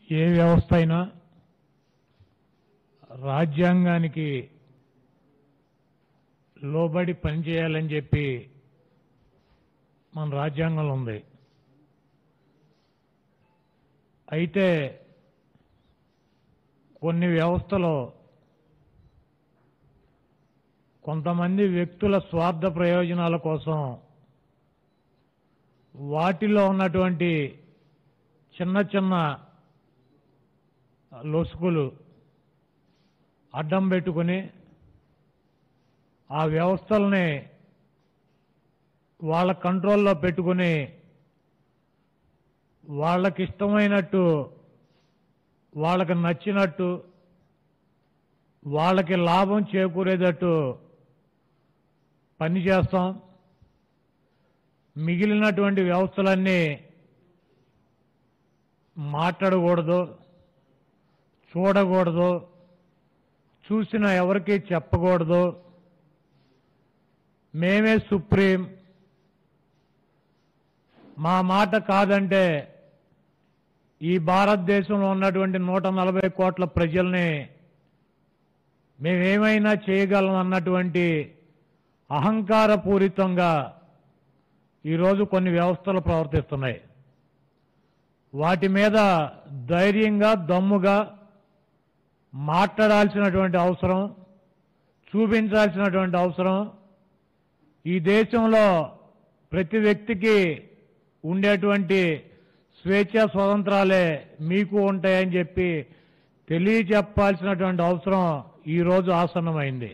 ఏ వ్యవస్థ అయినా రాజ్యాంగానికి లోబడి పనిచేయాలని చెప్పి మన రాజ్యాంగంలో ఉంది. అయితే కొన్ని వ్యవస్థలో కొంతమంది వ్యక్తుల స్వార్థ ప్రయోజనాల కోసం వాటిలో ఉన్నటువంటి చిన్న చిన్న లొసుగులు అడ్డం పెట్టుకుని ఆ వ్యవస్థల్ని వాళ్ళ కంట్రోల్లో పెట్టుకుని వాళ్ళకి ఇష్టమైనట్టు వాళ్ళకి నచ్చినట్టు వాళ్ళకి లాభం చేకూరేటట్టు పనిచేస్తాం. మిగిలినటువంటి వ్యవస్థలన్నీ మాట్లాడకూడదు, చూడకూడదు, చూసిన ఎవరికి చెప్పకూడదు, మేమే సుప్రీం, మా మాట కాదంటే ఈ భారతదేశంలో ఉన్నటువంటి 140 కోట్ల ప్రజల్ని మేమేమైనా చేయగలం అన్నటువంటి అహంకారపూరితంగా ఈరోజు కొన్ని వ్యవస్థలు ప్రవర్తిస్తున్నాయి. వాటి మీద ధైర్యంగా దమ్ముగా మాట్లాడాల్సినటువంటి అవసరం, చూపించాల్సినటువంటి అవసరం ఈ దేశంలో ప్రతి వ్యక్తికి ఉండేటువంటి స్వేచ్ఛా స్వతంత్రాలే మీకు ఉంటాయని చెప్పి తెలియచెప్పాల్సినటువంటి అవసరం ఈరోజు ఆసన్నమైంది.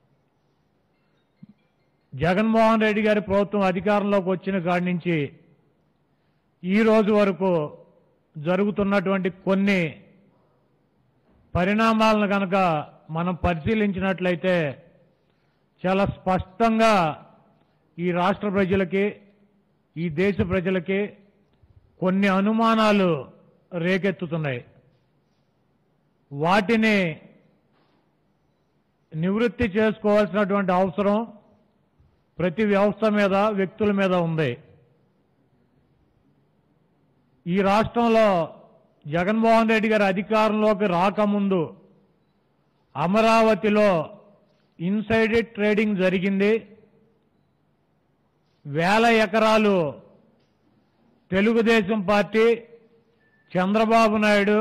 జగన్మోహన్ రెడ్డి గారి ప్రభుత్వం అధికారంలోకి వచ్చిన కాడి నుంచి ఈ రోజు వరకు జరుగుతున్నటువంటి కొన్ని పరిణామాలను కనుక మనం పరిశీలించినట్లయితే చాలా స్పష్టంగా ఈ రాష్ట్ర ప్రజలకి, ఈ దేశ ప్రజలకి కొన్ని అనుమానాలు రేకెత్తుతున్నాయి. వాటిని నివృత్తి చేసుకోవాల్సినటువంటి అవసరం ప్రతి వ్యవస్థ మీద, వ్యక్తుల మీద ఉంది. ఈ రాష్ట్రంలో జగన్మోహన్ రెడ్డి గారి అధికారంలోకి రాకముందు అమరావతిలో ఇన్సైడెడ్ ట్రేడింగ్ జరిగింది. 1000 ఎకరాలు తెలుగుదేశం పార్టీ, చంద్రబాబు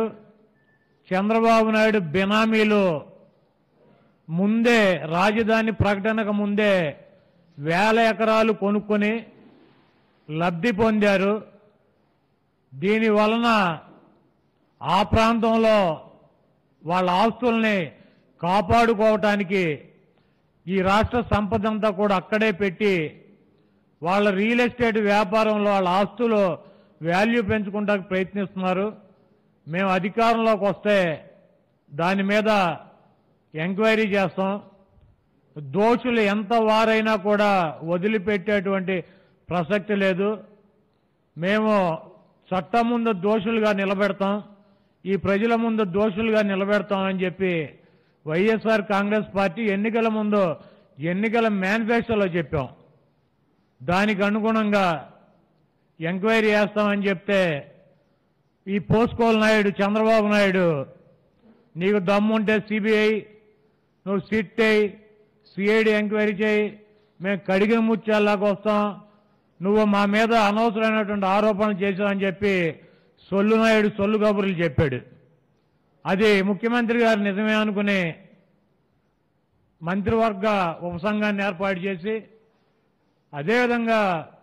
నాయుడు బినామీలు ముందే, రాజధాని ప్రకటనకు ముందే 1000 ఎకరాలు కొనుక్కొని లబ్ధి పొందారు. దీని వలన ఆ ప్రాంతంలో వాళ్ళ ఆస్తుల్ని కాపాడుకోవటానికి ఈ రాష్ట్ర సంపదంతా కూడా అక్కడే పెట్టి వాళ్ళ రియల్ ఎస్టేట్ వ్యాపారంలో వాళ్ళ ఆస్తులు వాల్యూ పెంచుకుంటానికి ప్రయత్నిస్తున్నారు. మేము అధికారంలోకి వస్తే దాని మీద ఎంక్వైరీ చేస్తాం. దోషులు ఎంత వారైనా కూడా వదిలిపెట్టేటువంటి ప్రసక్తి లేదు. మేము చట్టం ముందు దోషులుగా నిలబెడతాం, ఈ ప్రజల ముందు దోషులుగా నిలబెడతామని చెప్పి వైఎస్ఆర్ కాంగ్రెస్ పార్టీ ఎన్నికల ముందు ఎన్నికల మేనిఫెస్టోలో చెప్పాం. దానికి అనుగుణంగా ఎంక్వైరీ చేస్తామని చెప్తే ఈ పోస్కోల్ నాయుడు, చంద్రబాబు నాయుడు, నీకు దమ్ముంటే సిబిఐ, నువ్వు సిట్ అయ్యి సిఐడి ఎంక్వైరీ చేయి, మేము కడిగిన ముత్యాల్లాగా వస్తాం, నువ్వు మా మీద అనవసరమైనటువంటి ఆరోపణలు చేశావని చెప్పి సొల్లు నాయుడు సొల్లు కబుర్లు చెప్పాడు. అది ముఖ్యమంత్రి గారు నిజమే అనుకుని మంత్రివర్గ ఉపసంఘాన్ని ఏర్పాటు చేసి, అదేవిధంగా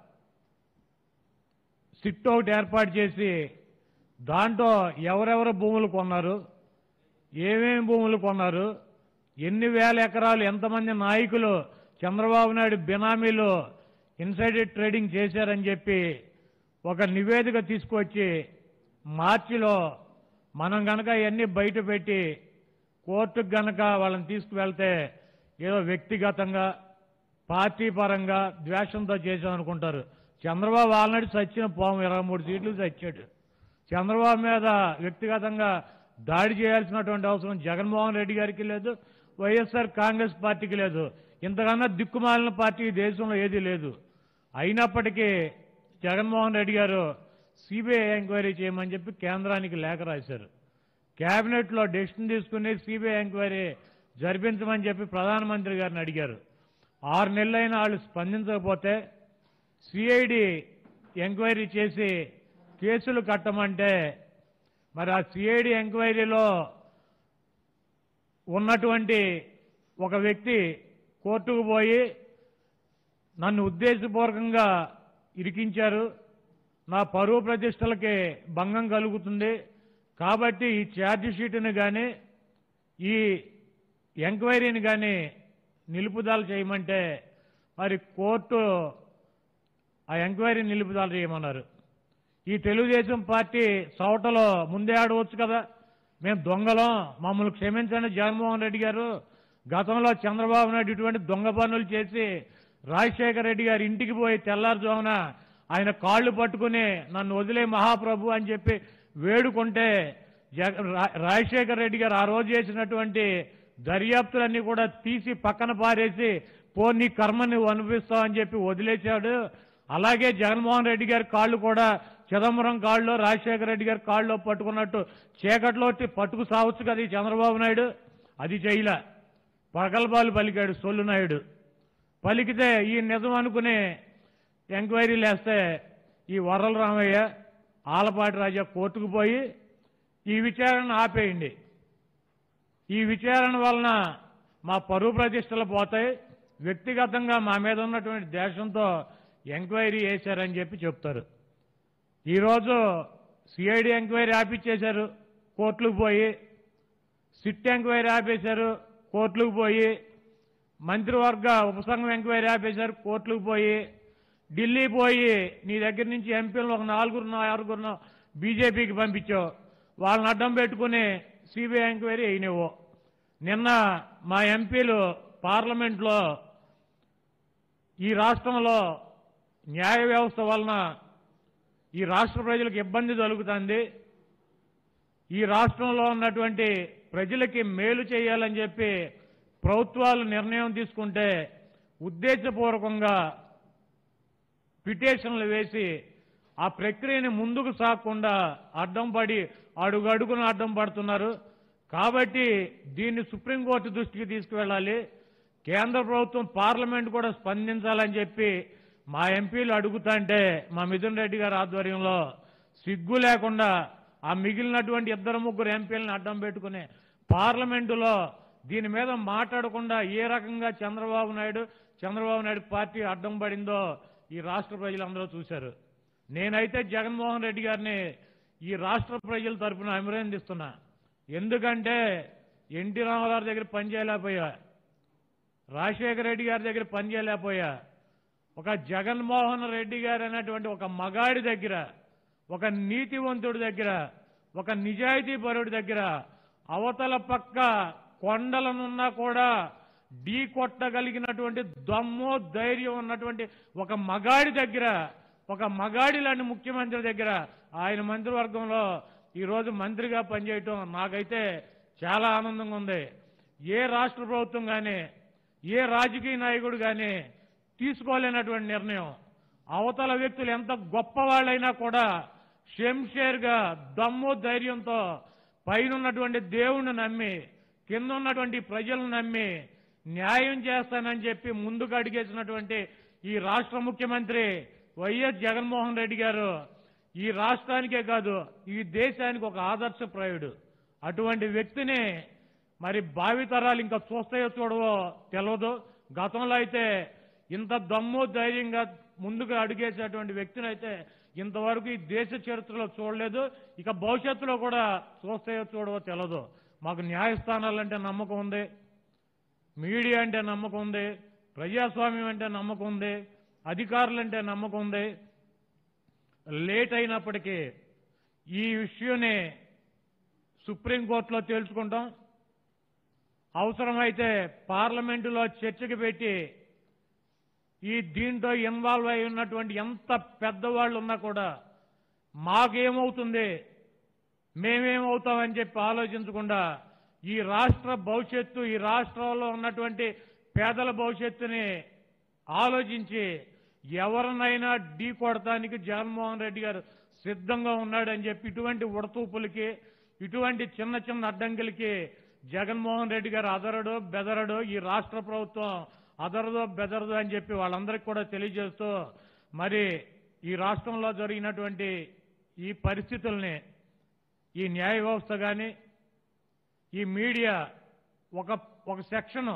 సిట్ ఒకటి ఏర్పాటు చేసి దాంట్లో ఎవరెవరు భూములు కొన్నారు, ఏమేమి భూములు కొన్నారు, ఎన్ని వేల ఎకరాలు, ఎంతమంది నాయకులు చంద్రబాబు నాయుడు బినామీలు ఇన్సైడెడ్ ట్రేడింగ్ చేశారని చెప్పి ఒక నివేదిక తీసుకొచ్చి మార్చిలో మనం గనక ఇవన్నీ బయట పెట్టి కోర్టుకు గనక వాళ్ళని తీసుకువెళ్తే ఏదో వ్యక్తిగతంగా, పార్టీ పరంగా ద్వేషంతో చేశామనుకుంటారు. చంద్రబాబు ఆల్రెడీ చచ్చిన పాము, 23 సీట్లు చచ్చాడు. చంద్రబాబు మీద వ్యక్తిగతంగా దాడి చేయాల్సినటువంటి అవసరం జగన్మోహన్ రెడ్డి గారికి లేదు, వైఎస్ఆర్ కాంగ్రెస్ పార్టీకి లేదు. ఇంతకన్నా దిక్కుమాలిన పార్టీ ఈ దేశంలో ఏదీ లేదు. అయినప్పటికీ జగన్మోహన్ రెడ్డి గారు సిబిఐ ఎంక్వైరీ చేయమని చెప్పి కేంద్రానికి లేఖ రాశారు. కేబినెట్లో డెసిషన్ తీసుకుని సిబిఐ ఎంక్వైరీ జరిపించమని చెప్పి ప్రధానమంత్రి గారిని అడిగారు. 6 నెలలైన వాళ్ళు స్పందించకపోతే సిఐడి ఎంక్వైరీ చేసి కేసులు కట్టమంటే మరి ఆ సిఐడి ఎంక్వైరీలో ఉన్నటువంటి ఒక వ్యక్తి కోర్టుకు పోయి నన్ను ఉద్దేశపూర్వకంగా ఇరికించారు, నా పరువు ప్రతిష్టలకి భంగం కలుగుతుంది కాబట్టి ఈ ఛార్జ్ షీట్ని కానీ ఈ ఎంక్వైరీని కానీ నిలుపుదల చేయమంటే మరి కోర్టు ఆ ఎంక్వైరీ నిలుపుదల చేయమన్నారు. ఈ తెలుగుదేశం పార్టీ సౌటలో ముందే ఆడవచ్చు కదా, మేము దొంగలం, మమ్మల్ని క్షమించండి జగన్మోహన్ రెడ్డి గారు, గతంలో చంద్రబాబు నాయుడు ఇటువంటి దొంగ పనులు చేసి రాజశేఖర రెడ్డి గారి ఇంటికి పోయి తెల్లారుజామున ఆయన కాళ్ళు పట్టుకుని నన్ను వదిలే మహాప్రభు అని చెప్పి వేడుకుంటే రాజశేఖర రెడ్డి గారు ఆ రోజు చేసినటువంటి దర్యాప్తులన్నీ కూడా తీసి పక్కన పారేసి నీ కర్మ నువ్వు అనిపిస్తావు అని చెప్పి వదిలేశాడు. అలాగే జగన్మోహన్ రెడ్డి గారి కాళ్ళు కూడా చిదంబరం కాళ్ళలో రాజశేఖర రెడ్డి గారి కాళ్ళలో పట్టుకున్నట్టు చీకట్లో పట్టుకు సావచ్చు కదా ఈ చంద్రబాబు నాయుడు. అది చేయలే, ప్రగల్భాలు పలికాడు సొల్లు నాయుడు. పలికితే ఈ నిజం అనుకుని ఎంక్వైరీలు వేస్తే ఈ వరల రామయ్య ఆలపాటి రాజా కోర్టుకు పోయి ఈ విచారణ ఆపేయండి, ఈ విచారణ వలన మా పరువు ప్రతిష్టలు పోతాయి, వ్యక్తిగతంగా మా మీద ఉన్నటువంటి దేశంతో ఎంక్వైరీ చేశారని చెప్పి చెప్తారు. ఈరోజు సిఐడి ఎంక్వైరీ ఆపిచ్చేశారు కోర్టులకు పోయి, సిట్ ఎంక్వైరీ ఆపేశారు కోర్టులకు పోయి, మంత్రివర్గ ఉపసంఘం ఎంక్వైరీ ఆపేశారు కోర్టులకు పోయి, ఢిల్లీ పోయి నీ దగ్గర నుంచి ఎంపీలను ఒక 4-6 బీజేపీకి పంపించావు, వాళ్ళని అడ్డం పెట్టుకుని సిబిఐ ఎంక్వైరీ అయినవో. నిన్న మా ఎంపీలు పార్లమెంట్లో ఈ రాష్ట్రంలో న్యాయ వ్యవస్థ వలన ఈ రాష్ట్ర ప్రజలకు ఇబ్బంది జరుగుతుంది, ఈ రాష్ట్రంలో ఉన్నటువంటి ప్రజలకి మేలు చేయాలని చెప్పి ప్రభుత్వాలు నిర్ణయం తీసుకుంటే ఉద్దేశపూర్వకంగా పిటిషన్లు వేసి ఆ ప్రక్రియని ముందుకు సాగకుండా అడ్డం పడి అడుగడుగున అడ్డం పడుతున్నారు. కాబట్టి దీన్ని సుప్రీంకోర్టు దృష్టికి తీసుకువెళ్ళాలి, కేంద్ర ప్రభుత్వం పార్లమెంట్ కూడా స్పందించాలని చెప్పి మా ఎంపీలు అడుగుతాంటే మా మిథున్ రెడ్డి గారి ఆధ్వర్యంలో సిగ్గు లేకుండా ఆ మిగిలినటువంటి 2-3 ఎంపీలను అడ్డం పెట్టుకుని పార్లమెంటులో దీని మీద మాట్లాడకుండా ఏ రకంగా చంద్రబాబు నాయుడు పార్టీ అడ్డం పడిందో ఈ రాష్ట్ర ప్రజలందరూ చూశారు. నేనైతే జగన్మోహన్ రెడ్డి గారిని ఈ రాష్ట్ర ప్రజల తరఫున అభినందిస్తున్నా. ఎందుకంటే ఎన్టీ రామారావు దగ్గర పనిచేయలేకపోయా, రాజశేఖర రెడ్డి గారి దగ్గర పనిచేయలేకపోయా, ఒక జగన్మోహన్ రెడ్డి గారు అనేటువంటి ఒక మగాడి దగ్గర, ఒక నీతివంతుడి దగ్గర, ఒక నిజాయితీపరుడి దగ్గర అవతల పక్క కొండలనున్నా కూడా ఢీ కొట్టగలిగినటువంటి దమ్ము ధైర్యం ఉన్నటువంటి ఒక మగాడి దగ్గర, ఒక మగాడి లాంటి ముఖ్యమంత్రి దగ్గర ఆయన మంత్రివర్గంలో ఈరోజు మంత్రిగా పనిచేయటం నాకైతే చాలా ఆనందంగా ఉంది. ఏ రాష్ట్ర ప్రభుత్వం కానీ ఏ రాజకీయ నాయకుడు కానీ తీసుకోలేనటువంటి నిర్ణయం. అవతల వ్యక్తులు ఎంత గొప్పవాళ్ళైనా కూడా షంషేర్గా దమ్ము ధైర్యంతో పైనున్నటువంటి దేవుణ్ణి నమ్మి కింద ఉన్నటువంటి ప్రజలను నమ్మి న్యాయం చేస్తానని చెప్పి ముందుకు అడిగేసినటువంటి ఈ రాష్ట్ర ముఖ్యమంత్రి వైఎస్ జగన్మోహన్ రెడ్డి గారు ఈ రాష్ట్రానికే కాదు ఈ దేశానికి ఒక ఆదర్శప్రాయుడు. అటువంటి వ్యక్తిని మరి భావితరాలు ఇంకా చూస్తాయో చూడవో తెలియదు. గతంలో అయితే ఇంత దమ్ము ధైర్యంగా ముందుకు అడిగేసేటువంటి వ్యక్తిని అయితే ఇంతవరకు ఈ దేశ చరిత్రలో చూడలేదు, ఇక భవిష్యత్తులో కూడా చూస్తాయో చూడవో తెలియదు. మాకు న్యాయస్థానాలంటే నమ్మకం ఉంది, మీడియా అంటే నమ్మకం ఉంది, ప్రజాస్వామ్యం అంటే నమ్మకం ఉంది, అధికారులంటే నమ్మకం ఉంది. లేట్ అయినప్పటికీ ఈ విషయాన్ని సుప్రీంకోర్టులో తేల్చుకుంటాం, అవసరమైతే పార్లమెంటులో చర్చకు పెట్టి దీంట్లో ఇన్వాల్వ్ అయి ఉన్నటువంటి ఎంత పెద్దవాళ్ళు ఉన్నా కూడా మాకేమవుతుంది, మేమేమవుతామని చెప్పి ఆలోచించకుండా ఈ రాష్ట్ర భవిష్యత్తు, ఈ రాష్ట్రంలో ఉన్నటువంటి పేదల భవిష్యత్తుని ఆలోచించి ఎవరినైనా ఢీ కొడటానికి జగన్మోహన్ రెడ్డి గారు సిద్ధంగా ఉన్నాడని చెప్పి ఇటువంటి ఉడతూపులకి ఇటువంటి చిన్న చిన్న అడ్డంకులకి జగన్మోహన్ రెడ్డి గారు అదరడు బెదరడు, ఈ రాష్ట్ర ప్రభుత్వం అదరదో బెదరదు అని చెప్పి వాళ్ళందరికీ కూడా తెలియజేస్తూ, మరి ఈ రాష్ట్రంలో జరిగినటువంటి ఈ పరిస్థితుల్ని ఈ న్యాయ వ్యవస్థ కానీ ఈ మీడియా ఒక సెక్షన్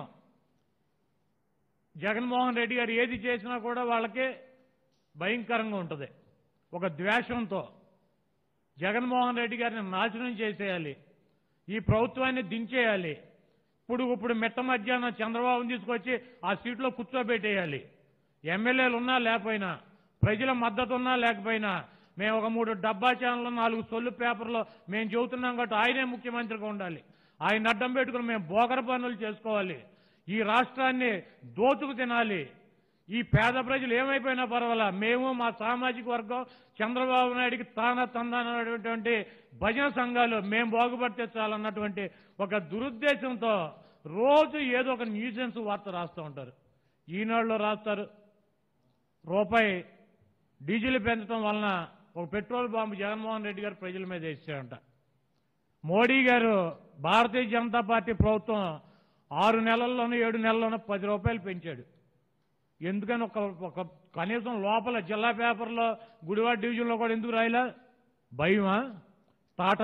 జగన్మోహన్ రెడ్డి గారు ఏది చేసినా కూడా వాళ్ళకి భయంకరంగా ఉంటుంది. ఒక ద్వేషంతో జగన్మోహన్ రెడ్డి గారిని నాశనం చేసేయాలి, ఈ ప్రభుత్వాన్ని దించేయాలి. ఇప్పుడు మిట్ట మధ్యాహ్నం చంద్రబాబుని తీసుకొచ్చి ఆ సీట్లో కూర్చోబెట్టేయాలి. ఎమ్మెల్యేలు ఉన్నా లేకపోయినా, ప్రజల మద్దతు ఉన్నా లేకపోయినా, మేము ఒక 3 డబ్బా ఛానళ్ళు 4 సొల్లు పేపర్లో మేము చెబుతున్నాం కాబట్టి ఆయనే ముఖ్యమంత్రిగా ఉండాలి. ఆయన అడ్డం పెట్టుకుని మేము బోకర పనులు చేసుకోవాలి, ఈ రాష్ట్రాన్ని దోచుకు తినాలి. ఈ పేద ప్రజలు ఏమైపోయినా పర్వాలా, మేము మా సామాజిక వర్గం చంద్రబాబు నాయుడికి తందనటువంటి భజన సంఘాలు మేము బాగుపడితే చాలన్నటువంటి ఒక దురుద్దేశంతో రోజు ఏదో ఒక న్యూసెన్స్ వార్త రాస్తూ ఉంటారు. ఈనాడులో రాస్తారు, రూపాయి డీజిల్ పెంచడం వలన ఒక పెట్రోల్ బాంబు జగన్మోహన్ రెడ్డి గారు ప్రజల మీద వేసారంట. మోడీ గారు భారతీయ జనతా పార్టీ ప్రభుత్వం 6 నెలల్లోనూ 7 నెలల్లోనూ 10 రూపాయలు పెంచాడు. ఎందుకని ఒక కనీసం లోపల జిల్లా పేపర్లో గుడివాడ డివిజన్లో కూడా ఎందుకు రాయలా? భయమా? తాట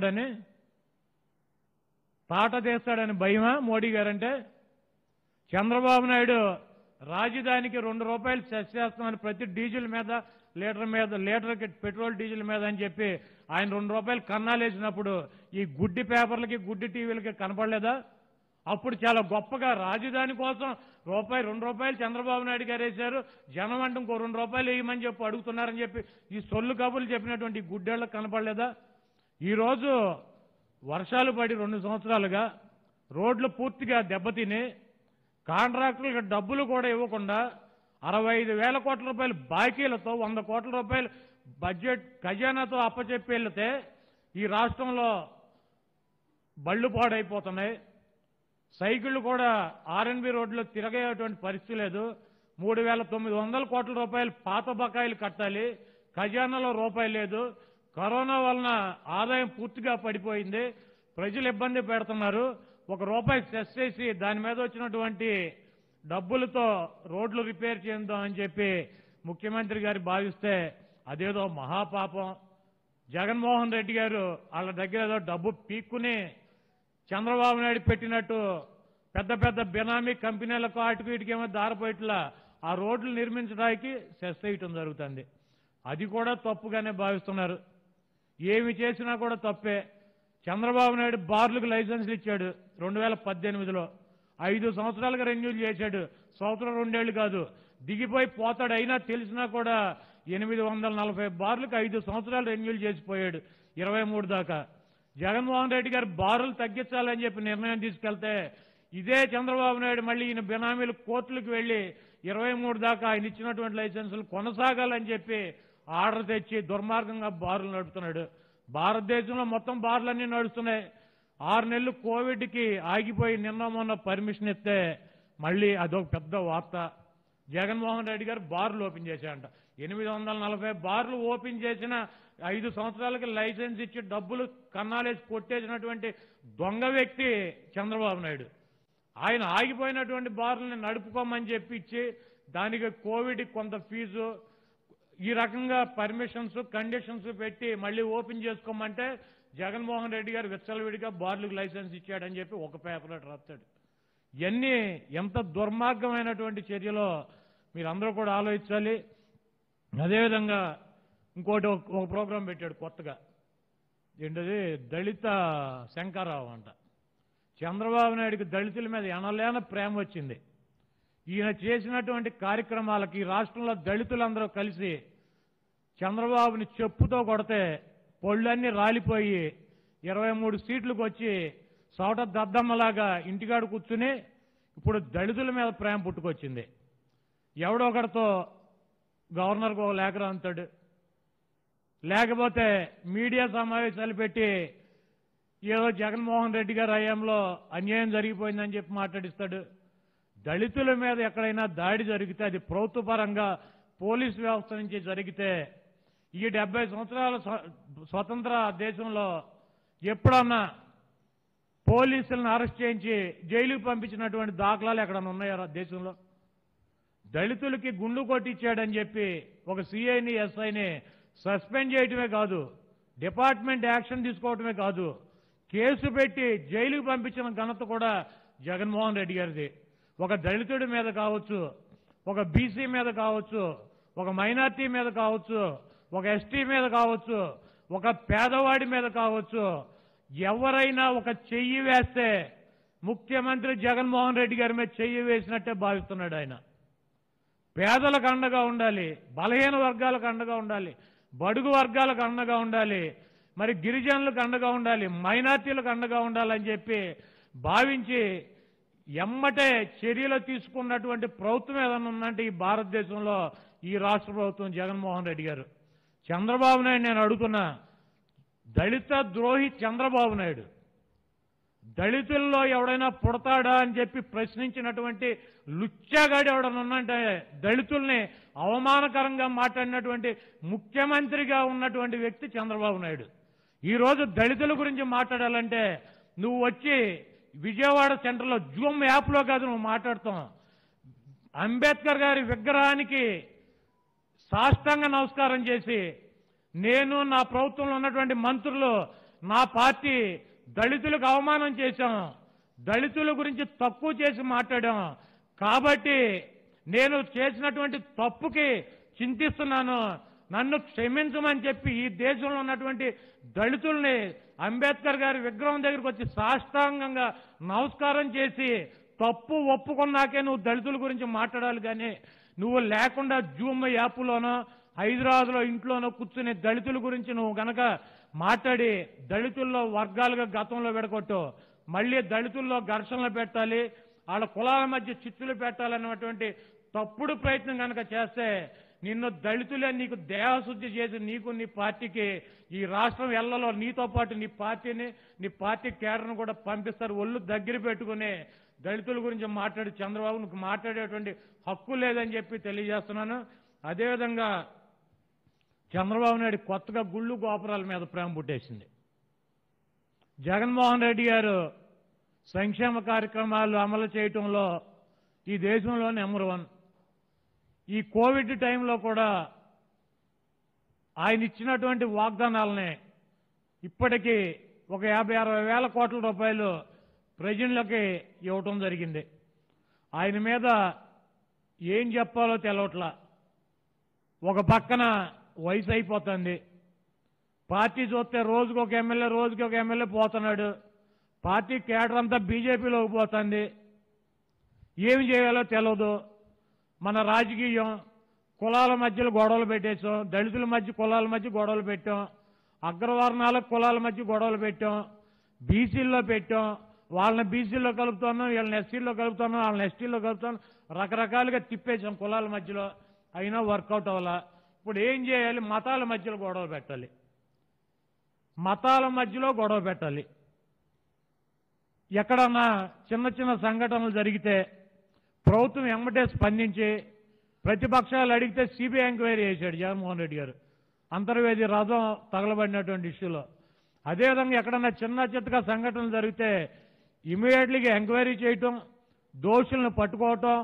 తీస్తాడని భయమా మోడీ గారంటే? చంద్రబాబు నాయుడు రాజధానికి 2 రూపాయలు సెస్ చేస్తామని ప్రతి డీజిల్ మీద లీటర్కి పెట్రోల్ డీజిల్ మీద అని చెప్పి ఆయన 2 రూపాయలు కన్నాలేసినప్పుడు ఈ గుడ్డి పేపర్లకి గుడ్డి టీవీలకి కనపడలేదా? అప్పుడు చాలా గొప్పగా రాజధాని కోసం రూపాయి 2 రూపాయలు చంద్రబాబు నాయుడు గారు వేశారు, జనం అంటే ఇంకో 2 రూపాయలు వేయమని చెప్పి అడుగుతున్నారని చెప్పి ఈ సొల్లు కబుర్లు చెప్పినటువంటి గుడ్డేళ్లకు కనపడలేదా? ఈరోజు వర్షాలు పడి 2 సంవత్సరాలుగా రోడ్లు పూర్తిగా దెబ్బతిని కాంట్రాక్టులకు డబ్బులు కూడా ఇవ్వకుండా 65,000 కోట్ల రూపాయలు బాకీలతో 100 కోట్ల రూపాయలు బడ్జెట్ ఖజానాతో అప్పచెప్పి వెళ్తే ఈ రాష్ట్రంలో బళ్ళు పాడైపోతున్నాయి. సైకిళ్లు కూడా ఆర్ఎన్బి రోడ్లో తిరగేటువంటి పరిస్థితి లేదు. 3,900 కోట్ల రూపాయలు పాత బకాయిలు కట్టాలి, ఖజానాలో రూపాయి లేదు. కరోనా వలన ఆదాయం పూర్తిగా పడిపోయింది, ప్రజలు ఇబ్బంది పెడుతున్నారు. 1 రూపాయి సెస్ చేసి దాని మీద వచ్చినటువంటి డబ్బులతో రోడ్లు రిపేర్ చేద్దాం అని చెప్పి ముఖ్యమంత్రి గారు భావిస్తే అదేదో మహాపాపం. జగన్మోహన్ రెడ్డి గారు వాళ్ళ దగ్గర ఏదో డబ్బు పీక్కుని చంద్రబాబు నాయుడు పెట్టినట్టు పెద్ద పెద్ద బినామీ కంపెనీలకు ఆటుకు ఇటుకేమో దారిపోయిట్లా ఆ రోడ్లు నిర్మించడానికి సెస్ వేయటం జరుగుతుంది. అది కూడా తప్పుగానే భావిస్తున్నారు. ఏమి చేసినా కూడా తప్పే. చంద్రబాబు నాయుడు బార్లకు లైసెన్సులు ఇచ్చాడు 2018లో, 5 సంవత్సరాలుగా రెన్యూల్ చేశాడు. సంవత్సరం 2 ఏళ్లు కాదు, దిగిపోయి పోతాడు. అయినా తెలిసినా కూడా 840 బార్లకు 5 సంవత్సరాలు రెన్యూల్ చేసిపోయాడు 23 దాకా. జగన్మోహన్ రెడ్డి గారు బారులు తగ్గించాలని చెప్పి నిర్ణయం తీసుకెళ్తే ఇదే చంద్రబాబు నాయుడు మళ్ళీ ఈయన బినామీలు కోర్టులకు వెళ్లి 23 దాకా ఆయన ఇచ్చినటువంటి లైసెన్సులు కొనసాగాలని చెప్పి ఆర్డర్ తెచ్చి దుర్మార్గంగా బారులు నడుపుతున్నాడు. భారతదేశంలో మొత్తం బార్లన్నీ నడుస్తున్నాయి. 6 నెలలు కోవిడ్కి ఆగిపోయి నిన్న మొన్న పర్మిషన్ ఇస్తే మళ్ళీ అదొక పెద్ద వార్త. జగన్మోహన్ రెడ్డి గారు బార్లు ఓపెన్ చేశారంట. 840 బార్లు ఓపెన్ చేసిన 5 సంవత్సరాలకి లైసెన్స్ ఇచ్చి డబ్బులు కన్నాలేసి కొట్టేసినటువంటి దొంగ వ్యక్తి చంద్రబాబు నాయుడు. ఆయన ఆగిపోయినటువంటి బార్లని నడుపుకోమని చెప్పి ఇచ్చి దానికి కోవిడ్ కొంత ఫీజు ఈ రకంగా పర్మిషన్స్ కండిషన్స్ పెట్టి మళ్ళీ ఓపెన్ చేసుకోమంటే జగన్మోహన్ రెడ్డి గారు విచ్చలవిడిగా బార్లకు లైసెన్స్ ఇచ్చాడని చెప్పి ఒక పేపర్లో రాస్తాడు. ఇవన్నీ ఎంత దుర్మార్గమైనటువంటి చర్యలో మీరందరూ కూడా ఆలోచించాలి. అదేవిధంగా ఇంకోటి ఒక ప్రోగ్రాం పెట్టాడు కొత్తగా, ఏంటది దళిత శంకర్రావు అంట. చంద్రబాబు నాయుడికి దళితుల మీద ఎనలేన ప్రేమ వచ్చింది. ఈయన చేసినటువంటి కార్యక్రమాలకి రాష్ట్రంలో దళితులందరూ కలిసి చంద్రబాబుని చెప్పుతో కొడితే పొళ్ళన్నీ రాలిపోయి 23 సీట్లకు వచ్చి సోట దద్దమ్మలాగా ఇంటికాడు కూర్చుని ఇప్పుడు దళితుల మీద ప్రేమ పుట్టుకొచ్చింది. ఎవడో ఒకరితో గవర్నర్కు ఒక లేఖ రాస్తాడు, లేకపోతే మీడియా సమావేశాలు పెట్టి ఏదో జగన్మోహన్ రెడ్డి గారి హయాంలో అన్యాయం జరిగిపోయిందని చెప్పి మాట్లాడిస్తాడు. దళితుల మీద ఎక్కడైనా దాడి జరిగితే అది ప్రభుత్వ పరంగా పోలీసు వ్యవస్థ నుంచి జరిగితే ఈ 70 సంవత్సరాల స్వతంత్ర దేశంలో ఎప్పుడన్నా పోలీసులను అరెస్ట్ చేయించి జైలుకు పంపించినటువంటి దాఖలాలు ఎక్కడన్నా ఉన్నాయా దేశంలో? దళితులకి గుండు కొట్టించాడని చెప్పి ఒక సిఐని ఎస్ఐని సస్పెండ్ చేయటమే కాదు, డిపార్ట్మెంట్ యాక్షన్ తీసుకోవటమే కాదు, కేసు పెట్టి జైలుకు పంపించిన ఘనత కూడా జగన్మోహన్ రెడ్డి గారిది. ఒక దళితుడి మీద కావచ్చు, ఒక బీసీ మీద కావచ్చు, ఒక మైనార్టీ మీద కావచ్చు, ఒక ఎస్టీ మీద కావచ్చు, ఒక పేదవాడి మీద కావచ్చు, ఎవరైనా ఒక చెయ్యి వేస్తే ముఖ్యమంత్రి జగన్మోహన్ రెడ్డి గారి మీద చెయ్యి వేసినట్టే భావిస్తున్నాడు ఆయన. పేదలకు అండగా ఉండాలి, బలహీన వర్గాలకు అండగా ఉండాలి, బడుగు వర్గాలకు అండగా ఉండాలి, మరి గిరిజనులకు అండగా ఉండాలి, మైనార్టీలకు అండగా ఉండాలని చెప్పి భావించి ఎమ్మటే చర్యలు తీసుకున్నటువంటి ప్రభుత్వం ఏదన్నా ఉందంటే ఈ భారతదేశంలో ఈ రాష్ట్ర ప్రభుత్వం జగన్మోహన్ రెడ్డి గారు. చంద్రబాబు నాయుడు నేను అడుగుతున్నా, దళిత ద్రోహి చంద్రబాబు నాయుడు దళితుల్లో ఎవడైనా పుడతాడా అని చెప్పి ప్రశ్నించినటువంటి లుచ్చాగాడు ఎవడన్నా ఉన్నంటే దళితుల్ని అవమానకరంగా మాట్లాడినటువంటి ముఖ్యమంత్రిగా ఉన్నటువంటి వ్యక్తి చంద్రబాబు నాయుడు. ఈరోజు దళితుల గురించి మాట్లాడాలంటే నువ్వు వచ్చి విజయవాడ సెంటర్లో జూమ్ యాప్లో కాదు నువ్వు మాట్లాడతాం. అంబేద్కర్ గారి విగ్రహానికి సాష్టాంగ నమస్కారం చేసి నేను నా ప్రభుత్వంలో ఉన్నటువంటి మంత్రులు నా పార్టీ దళితులకు అవమానం చేశాం, దళితుల గురించి తక్కువ చేసి మాట్లాడాం, కాబట్టి నేను చేసినటువంటి తప్పుకి చింతిస్తున్నాను, నన్ను క్షమించమని చెప్పి ఈ దేశంలో ఉన్నటువంటి దళితుల్ని అంబేద్కర్ గారి విగ్రహం దగ్గరికి వచ్చి సాష్టాంగంగా నమస్కారం చేసి తప్పు ఒప్పుకున్నాకే నువ్వు దళితుల గురించి మాట్లాడాలి. కానీ నువ్వు లేకుండా జూమ్ యాప్లోనో హైదరాబాద్లో ఇంట్లోనో కూర్చుని దళితుల గురించి నువ్వు గనక మాట్లాడి దళితుల్లో వర్గాలుగా గతంలో విడగొట్టు, మళ్ళీ దళితుల్లో ఘర్షణలు పెట్టాలి, వాళ్ళ కులాల మధ్య చిచ్చులు పెట్టాలన్నటువంటి తప్పుడు ప్రయత్నం కనుక చేస్తే నిన్ను దళితులే నీకు దేహశుద్ధి చేసి నీకు నీ పార్టీకి ఈ రాష్ట్రం ఎల్లలో నీతో పాటు నీ పార్టీని నీ పార్టీ కేడర్ను కూడా పంపిస్తారు. ఒళ్ళు దగ్గర పెట్టుకుని దళితుల గురించి మాట్లాడి చంద్రబాబు నీకు మాట్లాడేటువంటి హక్కు లేదని చెప్పి తెలియజేస్తున్నాను. అదేవిధంగా చంద్రబాబు నాయుడు కొత్తగా గుళ్ళు గోపురాల మీద ప్రేమ పుట్టేసింది. జగన్మోహన్ రెడ్డి గారు సంక్షేమ కార్యక్రమాలు అమలు చేయటంలో ఈ దేశంలో నెంబర్ 1. ఈ కోవిడ్ టైంలో కూడా ఆయన ఇచ్చినటువంటి వాగ్దానాలని ఇప్పటికీ ఒక 50-60 వేల కోట్ల రూపాయలు ప్రజలకి ఇవ్వటం జరిగింది. ఆయన మీద ఏం చెప్పాలో తెలవట్లా. ఒక పక్కన వయసు అయిపోతుంది, పార్టీ చూస్తే రోజుకి ఒక ఎమ్మెల్యే పోతున్నాడు, పార్టీ కేడర్ అంతా బీజేపీలోకి పోతుంది, ఏమి చేయాలో తెలియదు. మన రాజకీయం కులాల మధ్యలో గొడవలు పెట్టేశాం, దళితుల మధ్య కులాల మధ్య గొడవలు పెట్టాం, అగ్రవర్ణాల కులాల మధ్య గొడవలు పెట్టాం, బీసీల్లో పెట్టాం, వాళ్ళని బీసీల్లో కలుపుతున్నాం, వీళ్ళని ఎస్సీల్లో కలుపుతున్నాం, వాళ్ళని ఎస్టీల్లో కలుపుతున్నాం, రకరకాలుగా తిప్పేశాం కులాల మధ్యలో, అయినా వర్కౌట్ అవ్వాలా. ఇప్పుడు ఏం చేయాలి? మతాల మధ్యలో గొడవ పెట్టాలి, మతాల మధ్యలో గొడవ పెట్టాలి. ఎక్కడన్నా చిన్న చిన్న సంఘటనలు జరిగితే ప్రభుత్వం ఎమ్మటే స్పందించి ప్రతిపక్షాలు అడిగితే సిబిఐ ఎంక్వైరీ చేశాడు జగన్మోహన్ రెడ్డి గారు అంతర్వేది రథం తగలబడినటువంటి ఇష్యూలో. అదేవిధంగా ఎక్కడన్నా చిన్న చిత్తగా సంఘటనలు జరిగితే ఇమీడియట్లీగా ఎంక్వైరీ చేయటం, దోషులను పట్టుకోవటం,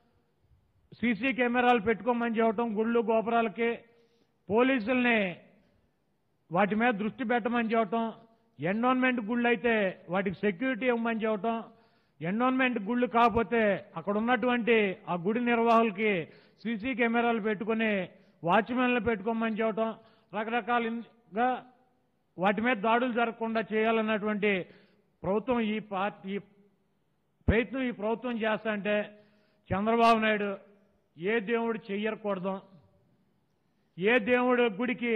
సీసీ కెమెరాలు పెట్టుకోమని చెప్పటం, గుళ్ళు గోపురాలకి పోలీసుల్ని వాటి మీద దృష్టి పెట్టమని చెప్పటం, ఎండోన్మెంట్ గుళ్ళు అయితే వాటికి సెక్యూరిటీ ఇవ్వమని చెప్పటం, ఎండోన్మెంట్ గుళ్ళు కాకపోతే అక్కడ ఉన్నటువంటి ఆ గుడి నిర్వాహకులకి సీసీ కెమెరాలు పెట్టుకుని వాచ్మెన్లు పెట్టుకోమని చెప్పటం, రకరకాలుగా వాటి మీద దాడులు జరగకుండా చేయాలన్నటువంటి ప్రభుత్వం ఈ ప్రయత్నం ఈ ప్రభుత్వం చేస్తా అంటే చంద్రబాబు నాయుడు ఏ దేవుడు చెయ్యకూడదు, ఏ దేవుడు గుడికి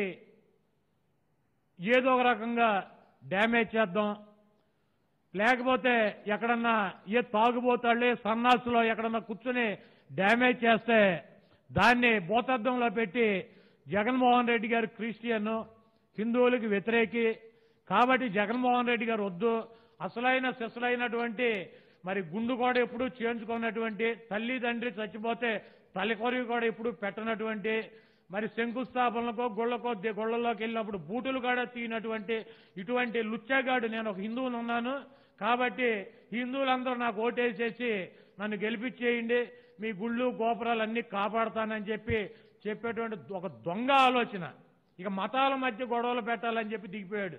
ఏదో ఒక రకంగా డ్యామేజ్ చేద్దాం, లేకపోతే ఎక్కడన్నా ఏ తాగుబోతాళ్ళే సన్నాసులో ఎక్కడన్నా కూర్చుని డ్యామేజ్ చేస్తే దాన్ని భూతద్దంలో పెట్టి జగన్మోహన్ రెడ్డి గారు క్రిస్టియన్, హిందువులకు వ్యతిరేకి కాబట్టి జగన్మోహన్ రెడ్డి గారు వద్దు, అసలైన సిసలైనటువంటి మరి గుండు కూడా ఎప్పుడు చేయించుకున్నటువంటి, తల్లి తండ్రి చచ్చిపోతే తల్లికొరివి కూడా ఎప్పుడు పెట్టనటువంటి, మరి శంకుస్థాపనలకో గుళ్ళలోకి వెళ్ళినప్పుడు బూటులు కూడా తీనటువంటి ఇటువంటి లుచ్చాగాడు నేను ఒక హిందువుని ఉన్నాను కాబట్టి హిందువులందరూ నాకు ఓటేసేసి నన్ను గెలిపించేయండి మీ గుళ్ళు గోపురాలన్నీ కాపాడుతానని చెప్పేటువంటి ఒక దొంగ ఆలోచన. ఇక మతాల మధ్య గొడవలు పెట్టాలని చెప్పి దిగిపోయాడు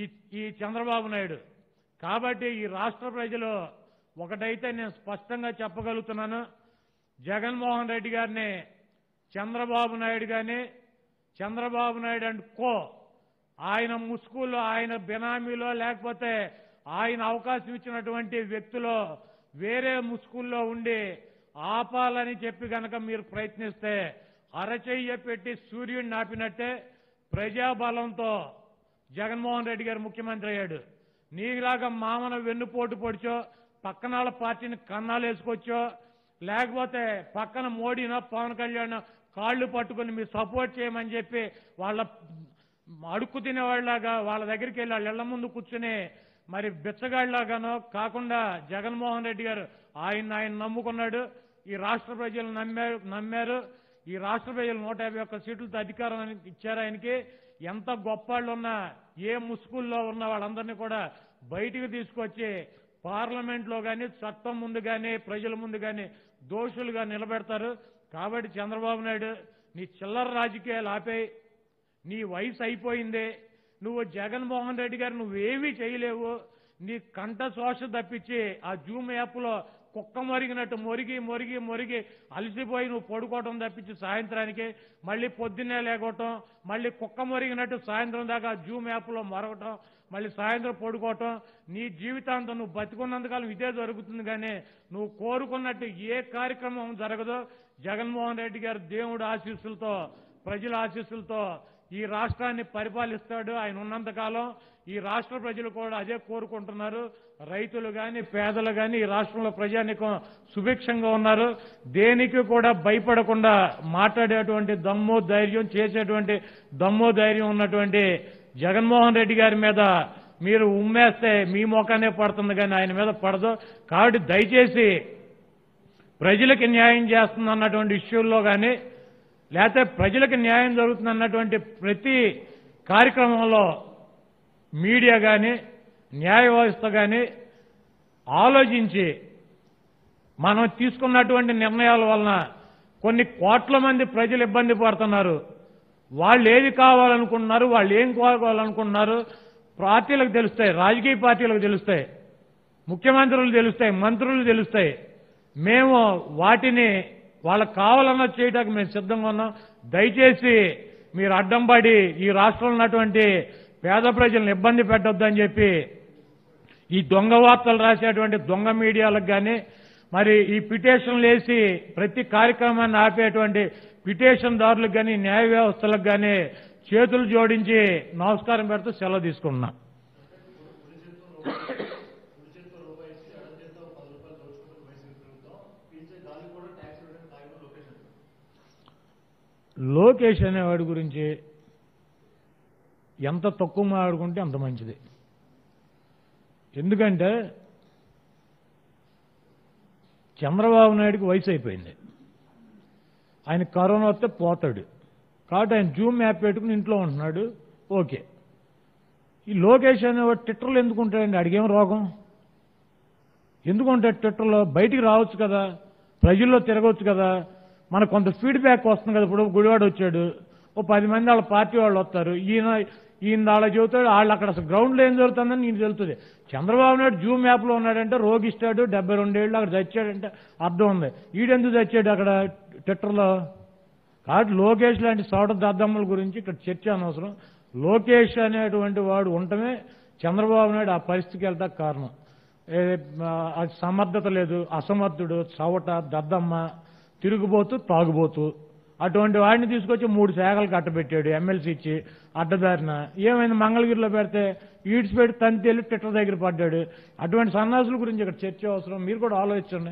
ఈ చంద్రబాబు నాయుడు. కాబట్టి ఈ రాష్ట్ర ప్రజలు ఒకటైతే నేను స్పష్టంగా చెప్పగలుగుతున్నాను, జగన్మోహన్ రెడ్డి గారిని చంద్రబాబు నాయుడు కానీ చంద్రబాబు నాయుడు అండ్ కో ఆయన ముసుగులో ఆయన బినామీలో లేకపోతే ఆయన అవకాశం ఇచ్చినటువంటి వ్యక్తులు వేరే ముసుగుల్లో ఉండి ఆపాలని చెప్పి గనక మీరు ప్రయత్నిస్తే అరచెయ్య పెట్టి సూర్యుడిని ఆపినట్టే ప్రజాబలంతో జగన్మోహన్ రెడ్డి గారు ముఖ్యమంత్రి అయ్యాడు. నీలాగా మామన వెన్నుపోటు పొడిచో పక్కన వాళ్ళ పార్టీని కన్నాలు వేసుకొచ్చో లేకపోతే పక్కన మోడీనో పవన్ కళ్యాణ్ కాళ్ళు పట్టుకుని మీరు సపోర్ట్ చేయమని చెప్పి వాళ్ళ అడుక్కు తినేవాళ్ళలాగా వాళ్ళ దగ్గరికి వెళ్ళి వాళ్ళ ఇళ్ల ముందు కూర్చుని మరి బిచ్చగాళ్ళలాగానో కాకుండా జగన్మోహన్ రెడ్డి గారు ఆయన నమ్ముకున్నాడు. ఈ రాష్ట్ర ప్రజలు నమ్మారు. ఈ రాష్ట్ర ప్రజలు 151 సీట్లతో అధికారం ఇచ్చారు ఆయనకి. ఎంత గొప్పవాళ్ళు ఉన్నా ఏ ముసుగుల్లో ఉన్న వాళ్ళందరినీ కూడా బయటికి తీసుకొచ్చి పార్లమెంట్లో కానీ చట్టం ముందు కానీ ప్రజల ముందు కానీ దోషులుగా నిలబెడతారు. కాబట్టి చంద్రబాబు నాయుడు నీ చిల్లర రాజకీయాలు ఆపేయి, నీ వయసు అయిపోయింది, నువ్వు జగన్మోహన్ రెడ్డి గారు నువ్వేమీ చేయలేవు, నీ కంఠ శోష తప్పించి ఆ జూమ్ యాప్లో కుక్క మొరిగినట్టు మొరిగి అలసిపోయి నువ్వు పడుకోవటం తప్పించి సాయంత్రానికి మళ్ళీ పొద్దున్నే లేకోవటం మళ్ళీ కుక్క మొరిగినట్టు సాయంత్రం దాకా జూమ్ యాప్లో మరగటం మళ్ళీ సాయంత్రం పడుకోవటం నీ జీవితాంతం నువ్వు బతికున్నంతకాలం ఇదే జరుగుతుంది. కానీ నువ్వు కోరుకున్నట్టు ఏ కార్యక్రమం జరగదో జగన్మోహన్ రెడ్డి గారు దేవుడి ఆశీస్సులతో ప్రజల ఆశీస్సులతో ఈ రాష్ట్రాన్ని పరిపాలిస్తాడు. ఆయన ఉన్నంతకాలం ఈ రాష్ట్ర ప్రజలు కూడా అదే కోరుకుంటున్నారు. రైతులు కానీ పేదలు కానీ ఈ రాష్ట్రంలో ప్రజానీకం సుభిక్షంగా ఉన్నారు. దేనికి కూడా భయపడకుండా మాట్లాడేటువంటి దమ్ము ధైర్యం చేసేటువంటి దమ్ము ధైర్యం ఉన్నటువంటి జగన్మోహన్ రెడ్డి గారి మీద మీరు ఉమ్మేస్తే మీ మోకానే పడుతుంది కానీ ఆయన మీద పడదు. కాబట్టి దయచేసి ప్రజలకి న్యాయం చేస్తుంది అన్నటువంటి ఇష్యూల్లో కానీ లేకపోతే ప్రజలకు న్యాయం జరుగుతుంది అన్నటువంటి ప్రతి కార్యక్రమంలో మీడియా కానీ న్యాయ వ్యవస్థ కానీ ఆలోచించి మనం తీసుకున్నటువంటి నిర్ణయాల వలన కొన్ని కోట్ల మంది ప్రజలు ఇబ్బంది పడుతున్నారు. వాళ్ళు ఏది కావాలనుకుంటున్నారు, వాళ్ళు ఏం కావాలనుకుంటున్నారు పార్టీలకు తెలుస్తాయి, రాజకీయ పార్టీలకు తెలుస్తాయి, ముఖ్యమంత్రులు తెలుస్తాయి, మంత్రులు తెలుస్తాయి. మేము వాటిని వాళ్ళకు కావాలన్నా చేయడానికి మేము సిద్ధంగా ఉన్నాం. దయచేసి మీరు అడ్డం పడి ఈ రాష్ట్రంలో ఉన్నటువంటి పేద ప్రజలను ఇబ్బంది పెట్టొద్దని చెప్పి ఈ దొంగ వార్తలు రాసేటువంటి దొంగ మీడియాలకు కానీ మరి ఈ పిటిషన్లు వేసి ప్రతి కార్యక్రమాన్ని ఆపేటువంటి పిటిషన్దారులకు కానీ న్యాయ వ్యవస్థలకు కానీ చేతులు జోడించి నమస్కారం పెడుతూ సెలవు తీసుకున్నా. లోకేష్ అనేవాడి గురించి ఎంత తక్కువ మాట్లాడుకుంటే అంత మంచిది. ఎందుకంటే చంద్రబాబు నాయుడికి వయసు అయిపోయింది, ఆయన కరోనా వస్తే పోతాడు కాబట్టి ఆయన జూమ్ యాప్ పెట్టుకుని ఇంట్లో ఉంటున్నాడు. ఓకే, ఈ లోకేష్ అనేవాడు ట్విట్టర్లో ఎందుకు ఉంటాడండి? అడిగేం రోగం ఎందుకు ఉంటాడు ట్విట్టర్లో? బయటికి రావచ్చు కదా, ప్రజల్లో తిరగవచ్చు కదా, మనకు కొంత ఫీడ్బ్యాక్ వస్తుంది కదా. ఇప్పుడు గుడివాడ వచ్చాడు, ఓ 10 మంది వాళ్ళ పార్టీ వాళ్ళు వస్తారు, ఈయన వాళ్ళ చెబుతాడు, వాళ్ళు అక్కడ అసలు గ్రౌండ్లో ఏం జరుగుతుందని నేను తెలుస్తుంది. చంద్రబాబు నాయుడు జూమ్ యాప్లో ఉన్నాడంటే రోగిస్తాడు, 72 ఏళ్ళు అక్కడ చచ్చాడంటే అర్థం ఉంది. ఈడెందుకు చచ్చాడు అక్కడ ట్విట్టర్లో? కాబట్టి లోకేష్ లాంటి సోట దద్దమ్మల గురించి ఇక్కడ చర్చ అనవసరం. లోకేష్ అనేటువంటి వాడు ఉండటమే చంద్రబాబు నాయుడు ఆ పరిస్థితికి వెళ్తాకు కారణం. అది సమర్థత లేదు, అసమర్థుడు, చవట, దద్దమ్మ, తిరుగుబోతూ, తాగుబోతూ అటువంటి వాడిని తీసుకొచ్చి 3 శాఖలు కట్టబెట్టాడు ఎమ్మెల్సీ ఇచ్చి అడ్డదారిన. ఏమైంది? మంగళగిరిలో పెడితే ఈడ్చిపెట్టి తంతి వెళ్ళి ట్విట్టర్ దగ్గర పడ్డాడు. అటువంటి సన్నాసుల గురించి ఇక్కడ చర్చ అవసరం. మీరు కూడా ఆలోచించండి.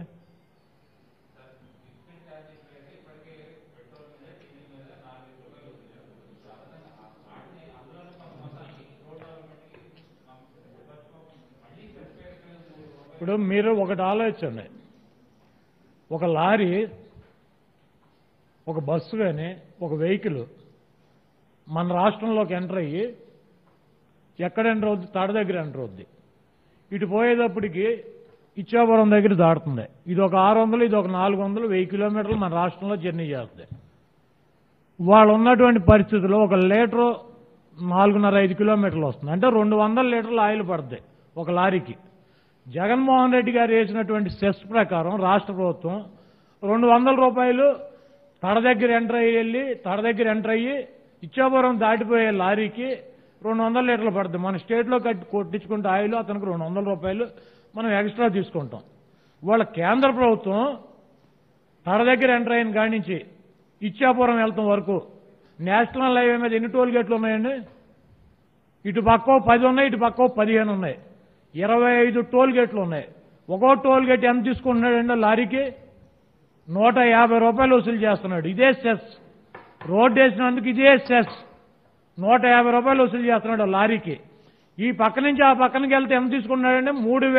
ఇప్పుడు మీరు ఒకటి ఆలోచించండి, ఒక లారీ ఒక బస్సు కానీ ఒక వెహికల్ మన రాష్ట్రంలోకి ఎంటర్ అయ్యి ఎక్కడ ఎంటర్ అవుద్ది? తడ దగ్గర ఎంటర్ అవుద్ది. ఇటు పోయేటప్పటికి ఇచ్చాపురం దగ్గర దాటుతుంది. ఇది ఒక 600, ఇది ఒక 400, 1000 కిలోమీటర్లు మన రాష్ట్రంలో జర్నీ చేస్తుంది. వాళ్ళు ఉన్నటువంటి పరిస్థితుల్లో ఒక లీటరు 4.5 కిలోమీటర్లు వస్తుంది. అంటే 200 లీటర్లు ఆయిల్ పడుతుంది ఒక లారీకి. జగన్మోహన్ రెడ్డి గారు వేసినటువంటి సెస్ ప్రకారం రాష్ట్ర ప్రభుత్వం 200 రూపాయలు తడ దగ్గర ఎంటర్ అయ్యి ఇచ్చాపురం దాటిపోయే లారీకి 200 లీటర్లు పడుతుంది. మన స్టేట్లో కొట్టించుకుంటే ఆయిల్ అతనికి 200 రూపాయలు మనం ఎక్స్ట్రా తీసుకుంటాం. వాళ్ళ కేంద్ర ప్రభుత్వం తడ దగ్గర ఎంటర్ అయిన కాడి నుంచి ఇచ్చాపురం వెళ్తాం వరకు నేషనల్ హైవే మీద ఎన్ని టోల్ గేట్లు ఉన్నాయండి? ఇటు పక్కో 10 ఉన్నాయి, ఇటు పక్కో 15 ఉన్నాయి. 25 టోల్ గేట్లు ఉన్నాయి. ఒక్కో టోల్ గేట్ ఎంత తీసుకుంటున్నాడంటే లారీకి 150 రూపాయలు వసూలు చేస్తున్నాడు. ఇదే సెస్. రోడ్డు వేసినందుకు ఇదే సెస్. 150 రూపాయలు వసూలు చేస్తున్నాడు లారీకి. ఈ పక్క నుంచి ఆ పక్కనకి వెళ్తే ఎంత తీసుకుంటున్నాడంటే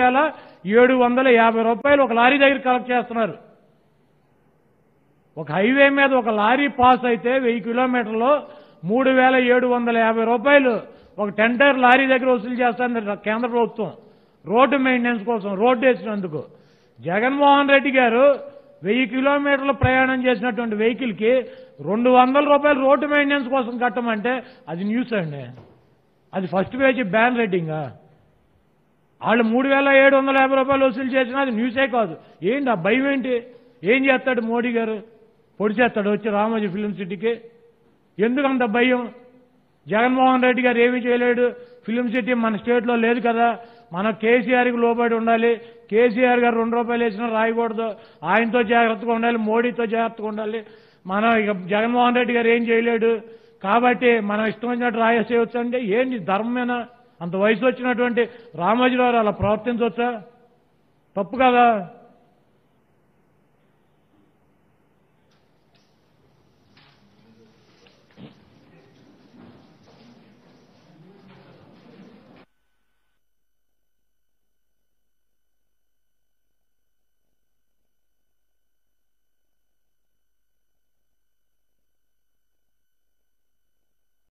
3750 రూపాయలు ఒక లారీ దగ్గర కలెక్ట్ చేస్తున్నారు. ఒక హైవే మీద ఒక లారీ పాస్ అయితే 1000 కిలోమీటర్లో 3750 రూపాయలు ఒక టెండర్ లారీ దగ్గర వసూలు చేస్తారు కేంద్ర ప్రభుత్వం రోడ్డు మెయింటెనెన్స్ కోసం, రోడ్డు వేసినందుకు. జగన్మోహన్ రెడ్డి గారు 1000 కిలోమీటర్లు ప్రయాణం చేసినటువంటి వెహికల్కి 200 రూపాయలు రోడ్డు మెయింటెనెన్స్ కోసం కట్టమంటే అది న్యూస్ అండి. అది ఫస్ట్ పేజీ బ్యాన్ రేటింగా? వాళ్ళు 3750 రూపాయలు వసూలు చేసినా అది న్యూసే కాదు. ఏంటి ఆ భయం ఏంటి? ఏం చేస్తాడు మోడీ గారు? పొడి చేస్తాడు వచ్చి రామోజీ ఫిలిం సిటీకి? ఎందుకంత భయం? జగన్మోహన్ రెడ్డి గారు ఏమీ చేయలేడు. ఫిలిం సిటీ మన స్టేట్లో లేదు కదా. మన కేసీఆర్కి లోబడి ఉండాలి. కేసీఆర్ గారు 2 రూపాయలు వేసినా రాయకూడదు. ఆయనతో జాగ్రత్తగా ఉండాలి, మోడీతో జాగ్రత్తగా ఉండాలి. మనం ఇక జగన్మోహన్ రెడ్డి గారు ఏం చేయలేడు కాబట్టి మనం ఇష్టం వచ్చినట్టు రాయేసేయచ్చు అంటే ఏంటి ధర్మమేనా? అంత వయసు వచ్చినటువంటి రామోజీరావు అలా ప్రవర్తించవచ్చా? తప్పు కదా.